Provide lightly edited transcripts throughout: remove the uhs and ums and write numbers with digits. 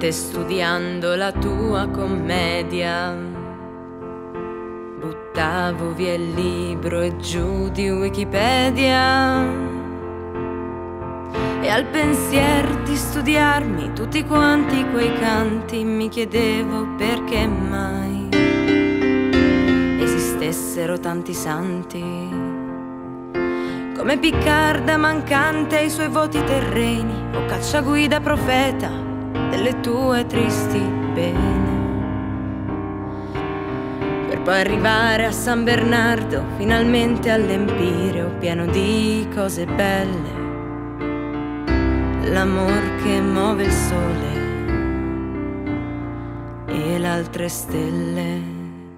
notte studiando la tua commedia, buttavo via il libro e giù di Wikipedia, e al pensier di studiarmi tutti quanti quei canti mi chiedevo perché mai esistessero tanti santi. Come Piccarda mancante ai suoi voti terreni, o cacciaguida profeta delle tue tristi pene, per poi arrivare a San Bernardo, finalmente all'Empireo, pieno di cose belle, l'amor che muove il sole e le altre stelle.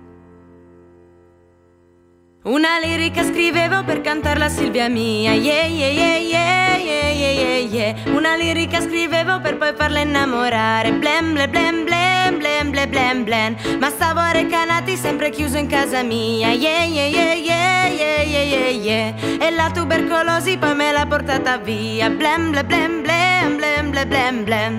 Una lirica scrivevo per cantarla a Silvia mia, yeah, yeah, yeah, yeah, yeah, yeah, yeah. Una lirica scrivevo per poi farla innamorare, blem, blem, blem, blem, blem, blem, blem, blem. Ma stavo a Recanati sempre chiuso in casa mia, yeah, yeah, yeah, yeah, yeah, yeah, yeah, yeah. E la tubercolosi poi me l'ha portata via, blem, blem, blem, blem, blem, blem, blem, blem.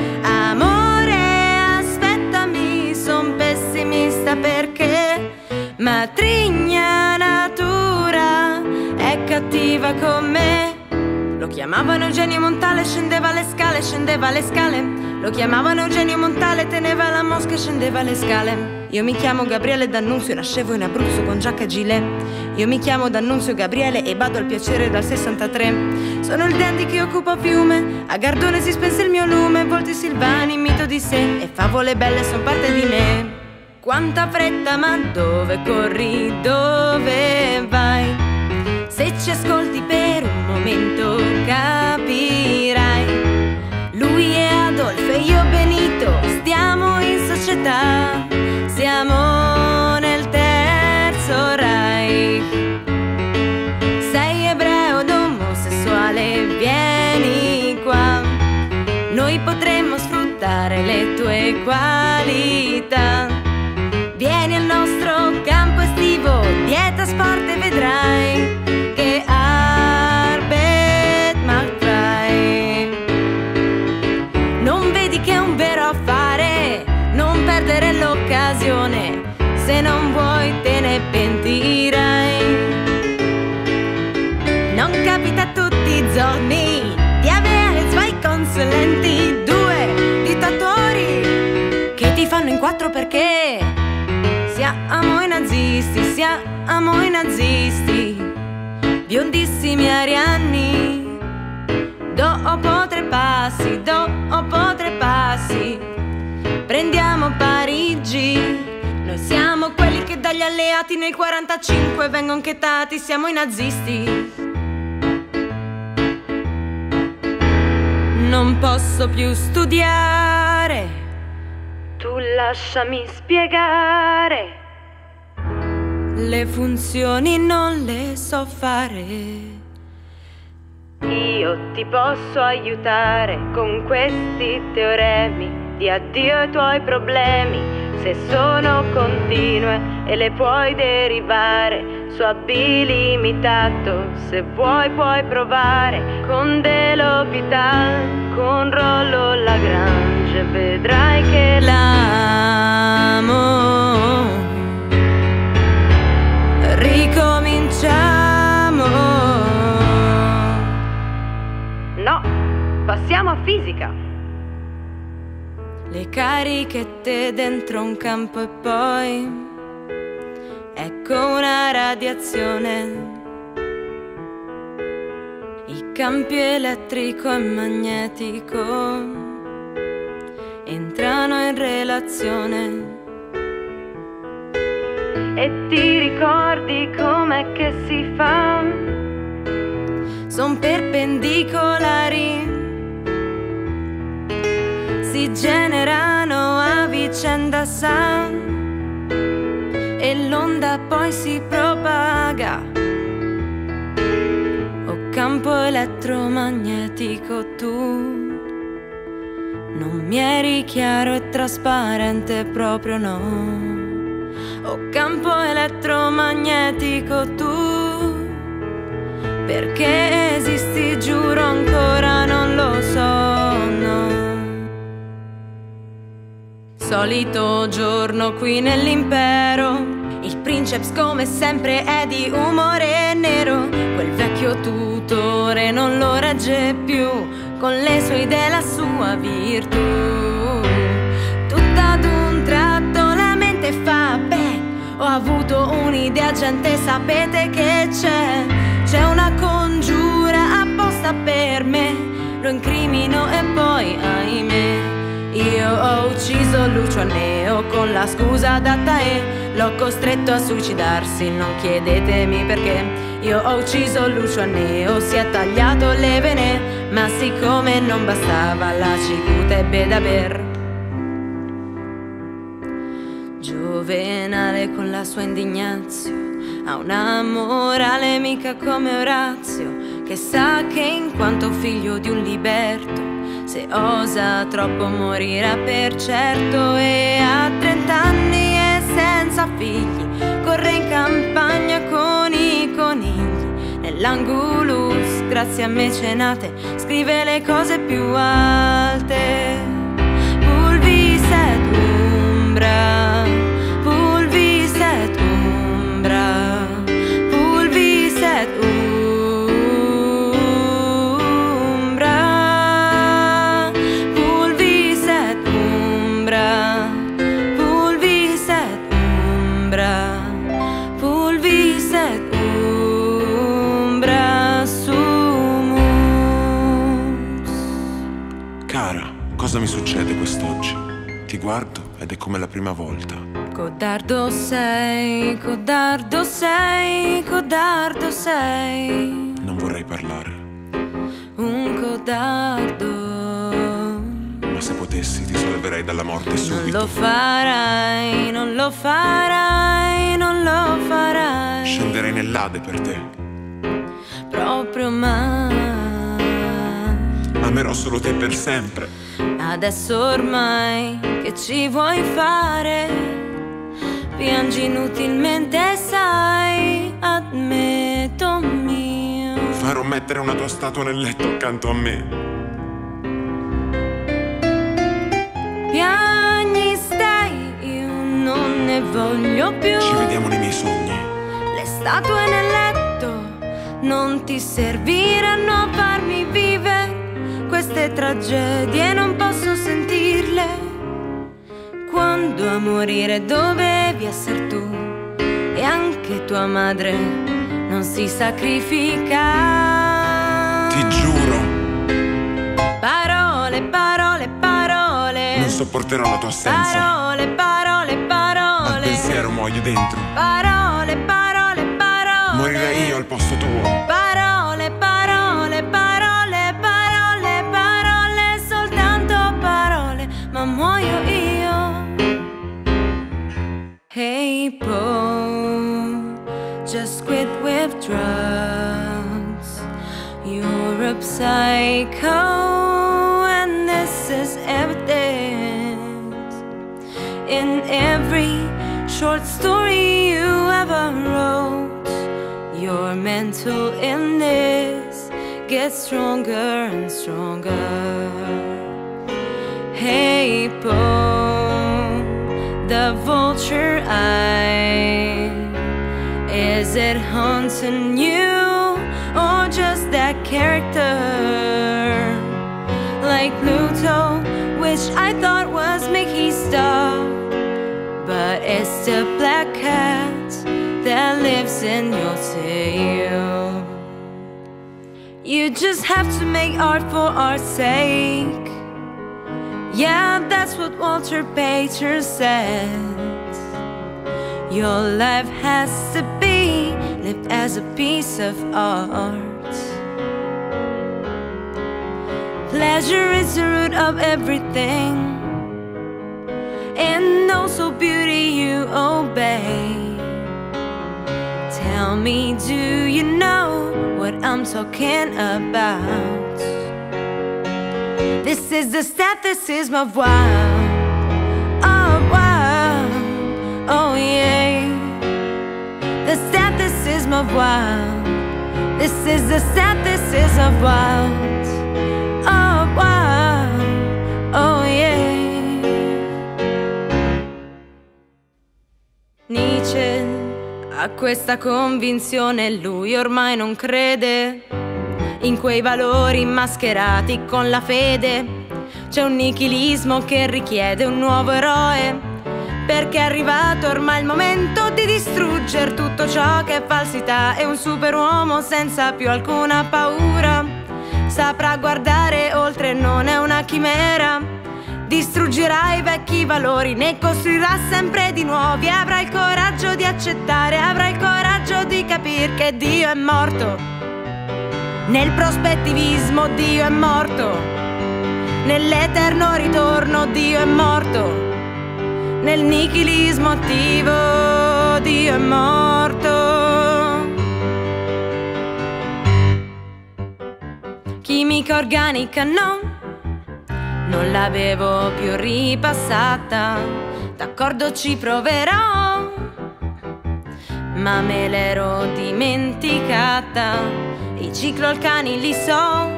Amore, aspettami, son pessimista perché matrigna natura è cattiva con me. Lo chiamavano Eugenio Montale, scendeva le scale, scendeva le scale. Lo chiamavano Eugenio Montale, teneva la mosca e scendeva le scale. Io mi chiamo Gabriele D'Annunzio, nascevo in Abruzzo con giacca e gilet. Io mi chiamo D'Annunzio Gabriele e vado al piacere dal 63. Sono il dandy che occupa Fiume, a Gardone si spense il mio lume. Volti silvani, mito di sé, e favole belle son parte di me. Quanta fretta, ma dove corri, dove vai? Se ci ascolti per un momento capirai. Lui è Adolfo e io Benito, stiamo in società, siamo nel terzo Reich. Sei ebreo ed omosessuale, vieni qua, noi potremmo sfruttare le tue qualità. Vieni al nostro campo estivo, dieta, sport e vedrai che Arbeit macht frei. Non vedi che è un vero affare, non perdere l'occasione, se non vuoi te ne pentirai. Non capita tutti i giorni di avere zwei consulenti, due dittatori che ti fanno in quattro perché siamo i nazisti, siamo i nazisti, biondissimi ariani. Dopo tre passi, prendiamo Parigi. Noi siamo quelli che dagli alleati nel 45 vengono chetati, siamo i nazisti. Non posso più studiare, tu lasciami spiegare. Le funzioni non le so fare. Io ti posso aiutare con questi teoremi. Di addio ai tuoi problemi, se sono continue e le puoi derivare su AB limitato. Se vuoi puoi provare con De L'Hopital, con Rollo Lagrange, vedrai che l'amo. Ricominciamo. No, passiamo a fisica. Le carichette dentro un campo e poi ecco una radiazione. I campi elettrico e magnetico entrano in relazione. E ti ricordi com'è che si fa? Son perpendicolari, si generano a vicenda sa, e l'onda poi si propaga. O campo elettromagnetico, tu non mi eri chiaro e trasparente proprio, no. O campo elettromagnetico, tu perché esisti, giuro ancora non lo so, no. Solito giorno qui nell'impero. Il princeps come sempre è di umore nero. Quel vecchio tutore non lo regge più, con le sue idee e la sua virtù. Tutta ad un tratto la mente fa beh, ho avuto un'idea, gente, sapete che c'è una congiura apposta per me. Lo incrimino e poi ahimè io ho ucciso Lucio Anneo con la scusa data e l'ho costretto a suicidarsi, non chiedetemi perché. Io ho ucciso Lucio Anneo, si è tagliato le vene, ma siccome non bastava la cicuta ebbe da ber. Juvenale con la sua indignazio ha una morale mica come Orazio, che sa che in quanto figlio di un liberto, se osa troppo morirà per certo. E a 30 anni e senza figli corre in campagna con i conigli. Nell'angulus, grazie a mecenate, scrive le cose più alte. Pulvis et umbra, pulvis et umbra, pulvis et umbra. Cosa mi succede quest'oggi? Ti guardo ed è come la prima volta. Codardo sei, codardo sei, codardo sei. Non vorrei parlare. Un codardo. Ma se potessi ti salverei dalla morte subito. Non lo farai, non lo farai, non lo farai. Scenderei nell'Ade per te. Proprio mai. Amerò solo te per sempre. Adesso ormai che ci vuoi fare? Piangi inutilmente, sai, ammetto mio. Farò mettere una tua statua nel letto accanto a me. Piagni, stai, io non ne voglio più. Ci vediamo nei miei sogni. Le statue nel letto non ti serviranno a farmi vivere. Queste tragedie non posso sentirle. Quando a morire dovevi essere tu, e anche tua madre non si sacrifica. Ti giuro. Parole, parole, parole. Non sopporterò la tua assenza. Parole, parole, parole. Al pensiero muoio dentro. Parole, parole, parole. Morirei io al posto tuo. Parole, parole, parole, parole, parole, soltanto parole, ma muoio io. Hey Poe, just quit with drugs. You're a psycho and this is evidence. In every short story you ever wrote, your mental illness gets stronger and stronger. Hey Poe, the vulture eye, is it haunting you or just that character? Like Pluto, which I thought was Mickey Star, but it's the black cat that lives in your tail. You just have to make art for art's sake. Yeah, that's what Walter Pater said. Your life has to be lived as a piece of art. Pleasure is the root of everything, and also beauty you obey. Tell me, do you know what I'm talking about? This is the staticism of wow, oh wow, oh yeah. The staticism of wow. This is the staticism of wow, oh wow, oh yeah. a questa convinzione lui ormai non crede in quei valori mascherati con la fede. C'è un nichilismo che richiede un nuovo eroe, perché è arrivato ormai il momento di distruggere tutto ciò che è falsità. E un superuomo senza più alcuna paura saprà guardare oltre, non è una chimera. Distruggerà i vecchi valori, ne costruirà sempre di nuovi. Avrà il coraggio di accettare, avrà il coraggio di capire che Dio è morto. Nel prospettivismo Dio è morto, nell'eterno ritorno Dio è morto, nel nichilismo attivo Dio è morto. Chimica organica no, non l'avevo più ripassata, d'accordo ci proverò, ma me l'ero dimenticata. I cicloalcani li so,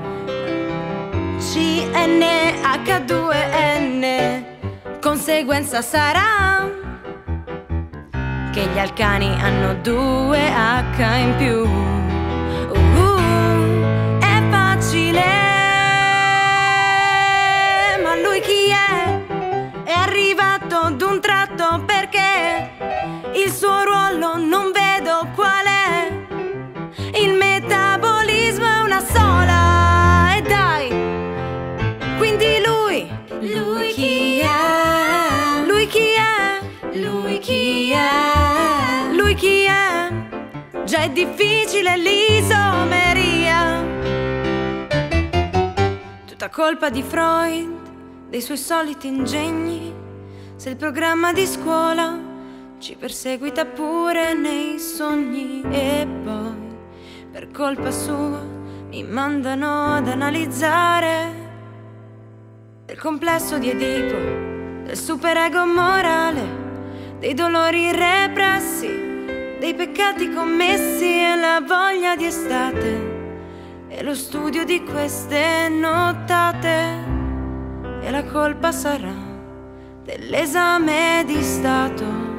CnH2n, conseguenza sarà che gli alcani hanno 2H in più. È facile, ma lui chi è? È arrivato d'un tratto perché il suo ruolo non vedo qual è. Il metabolismo è una sola, e dai, quindi lui chi è? Lui chi è? Lui chi è? Lui chi è? Già è difficile l'isomeria. Tutta colpa di Freud, dei suoi soliti ingegni. Se il programma di scuola ci perseguita pure nei sogni. E poi per colpa sua mi mandano ad analizzare del complesso di Edipo, del superego morale, dei dolori repressi, dei peccati commessi e la voglia di estate e lo studio di queste nottate. E la colpa sarà dell'esame di Stato.